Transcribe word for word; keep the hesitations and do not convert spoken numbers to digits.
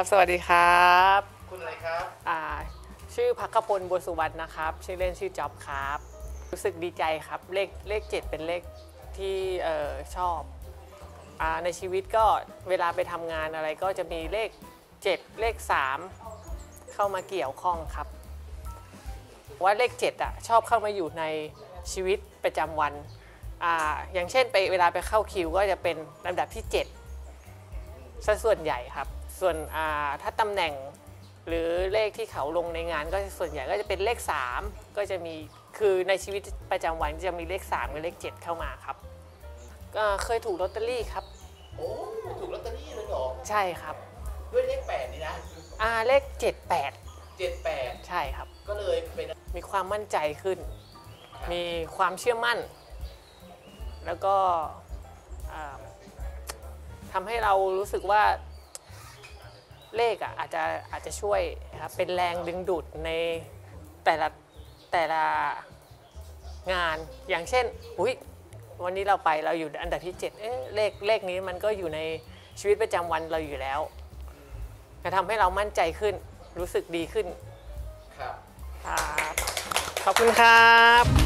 สวัสดีครับคุณอะไรครับอ่าชื่อภักพลบัวสุวรรณนะครับชื่อเล่นชื่อจ๊อบครับรู้สึกดีใจครับเลขเลขเจ็ดเป็นเลขที่เอ่อชอบอ่าในชีวิตก็เวลาไปทำงานอะไรก็จะมีเลขเจ็ดเลขสามเข้ามาเกี่ยวข้องครับว่าเลขเจ็ดอ่ะชอบเข้ามาอยู่ในชีวิตประจำวันอ่าอย่างเช่นไปเวลาไปเข้าคิวก็จะเป็นลำดับที่เจ็ดซะส่วนใหญ่ครับส่วนถ้าตำแหน่งหรือเลขที่เขาลงในงานก็ส่วนใหญ่ก็จะเป็นเลขสามก็จะมีคือในชีวิตประจำวันจะมีเลขสามกับเลขเจ็ดเข้ามาครับก็เคยถูกลอตเตอรี่ครับโอ้ถูกลอตเตอรี่เลยเหรอใช่ครับด้วยเลขแปดนี่นะอ่าเลขเจ็ดแปดเจ็ดแปดใช่ครับก็เลยเป็นมีความมั่นใจขึ้นมีความเชื่อมั่นแล้วก็ทำให้เรารู้สึกว่าเลขอ่ะอาจจะอาจจะช่วยครับเป็นแรงดึงดูดในแต่ละแต่ละงานอย่างเช่นอุ๊ยวันนี้เราไปเราอยู่อันดับที่เจ็ดเอ๊ะเลขเลขนี้มันก็อยู่ในชีวิตประจำวันเราอยู่แล้วจะทำให้เรามั่นใจขึ้นรู้สึกดีขึ้นครับขอบคุณครับ